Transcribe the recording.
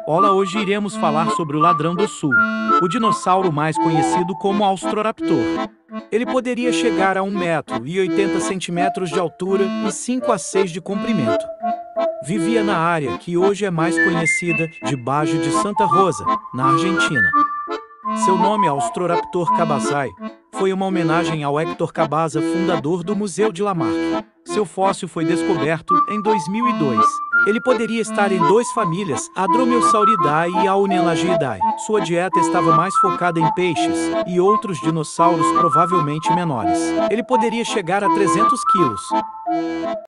Olá, hoje iremos falar sobre o ladrão do sul, o dinossauro mais conhecido como Austroraptor. Ele poderia chegar a 1,80 m de altura e 5 a 6 de comprimento. Vivia na área que hoje é mais conhecida de Baixo de Santa Rosa, na Argentina. Seu nome, Austroraptor cabazae, foi uma homenagem ao Héctor Cabaza, fundador do Museu de Lamarck. Seu fóssil foi descoberto em 2002. Ele poderia estar em duas famílias, a Dromaeosauridae e a Unalagidae. Sua dieta estava mais focada em peixes e outros dinossauros provavelmente menores. Ele poderia chegar a 300 quilos.